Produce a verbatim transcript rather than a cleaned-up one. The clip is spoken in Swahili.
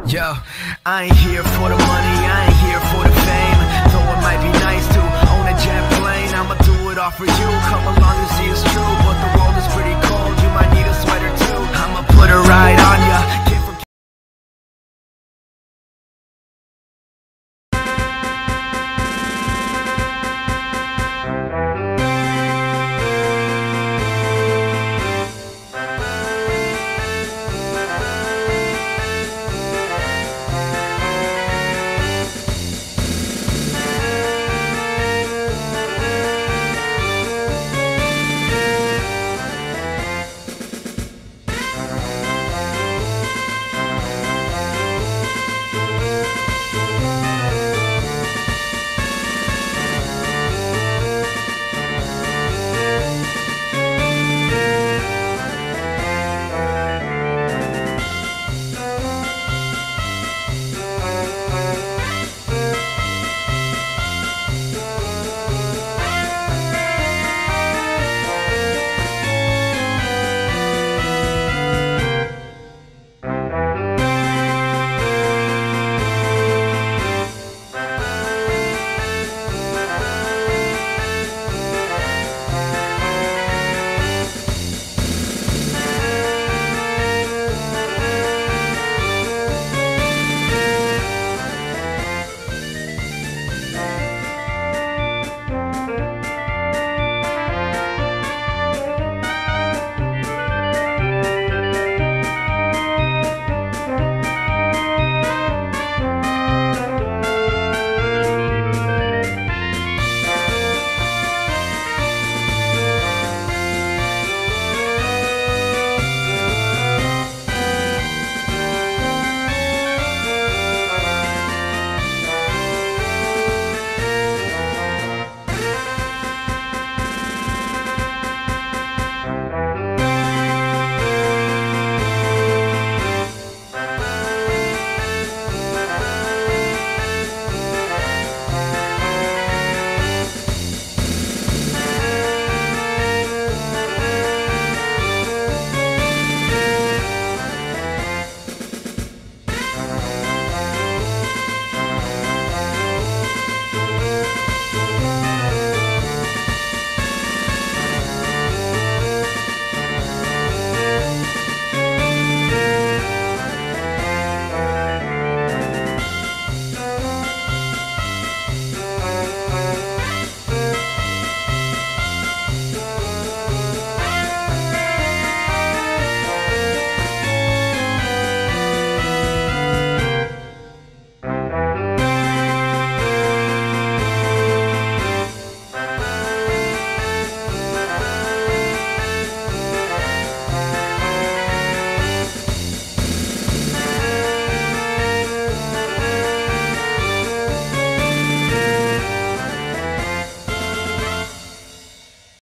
Yo, I ain't here for the money, I ain't here for the fame. Though it might be nice to own a jet plane, I'ma do it all for you. Come along and see it's true, but the world is pretty cold. You might need a sweater too. I'ma put a ride